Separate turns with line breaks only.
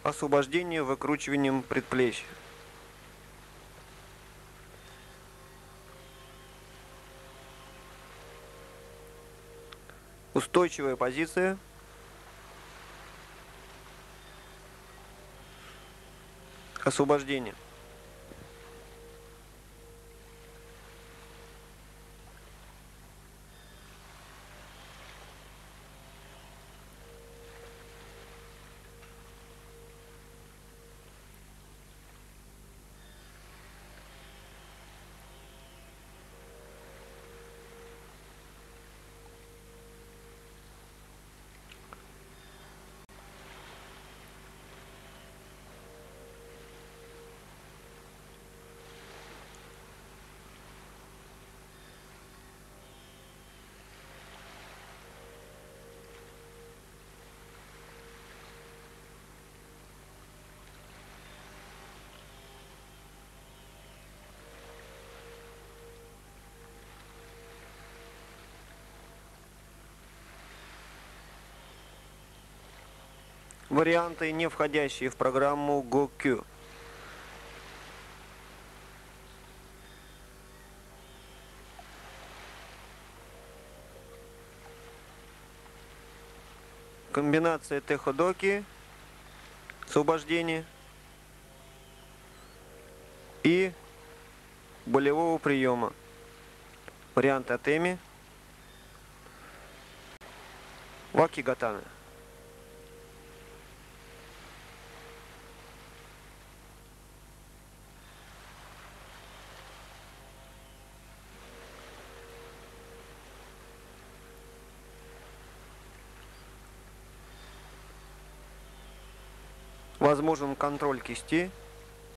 Освобождение выкручиванием предплечья. Устойчивая позиция. Освобождение. Варианты, не входящие в программу GoQ. Комбинация теходоки, освобождение и болевого приема. Вариант атеми, вакигатана. Возможен контроль кисти.